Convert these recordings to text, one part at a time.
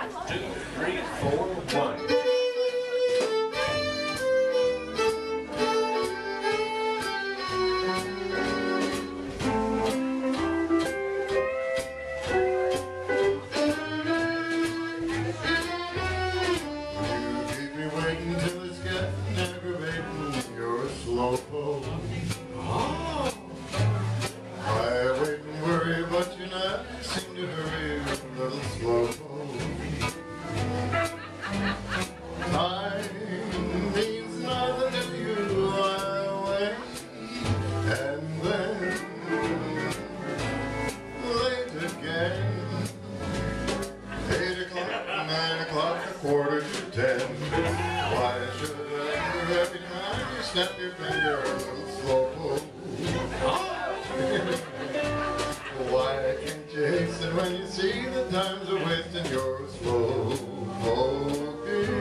2, 3, 4, 1. Until it's getting aggravating, you're a slowpoke. Oh. I wait and worry, but you not seem to hurry, little slowpoke. Time means nothing to you, I wait, and then late again. 8 o'clock, 9 o'clock, 9:45. Why should I every time you snap your finger, little slowpoke? Why can't you hasten when you see the times are wasting? You're a slowpoke.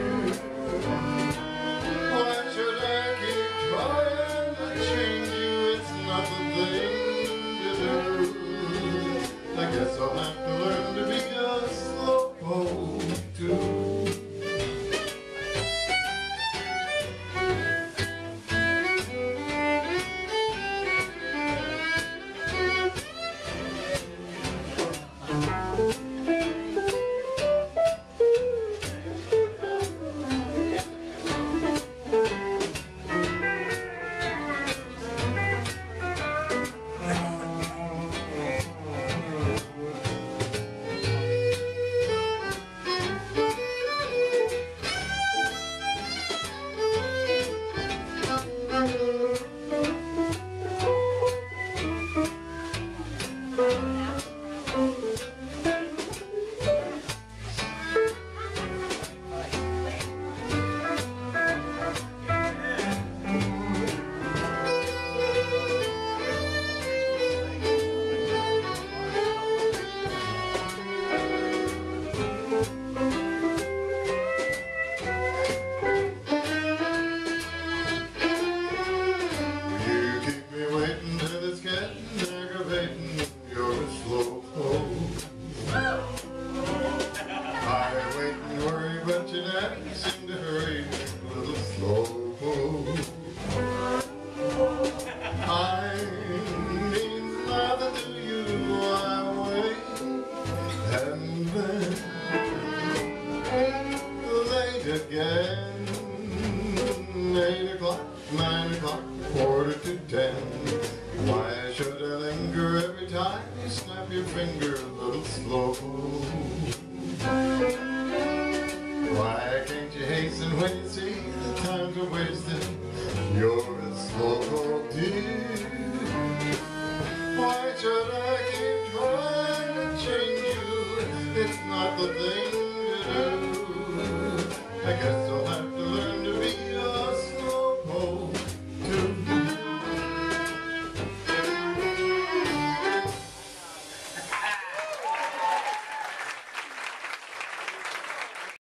Why should I keep trying to change you? It's not the thing to do. I guess I'll have to learn to be a slowpoke too. You're a slowpoke. I wait and worry, but you never seem to hurry, little slowpoke. I mean nothing to you, I wait, and then late again. 8 o'clock, 9 o'clock, 9:45. Why should I linger every time you snap your finger, little slowpoke? Why can't you hasten when you see the times are wasted?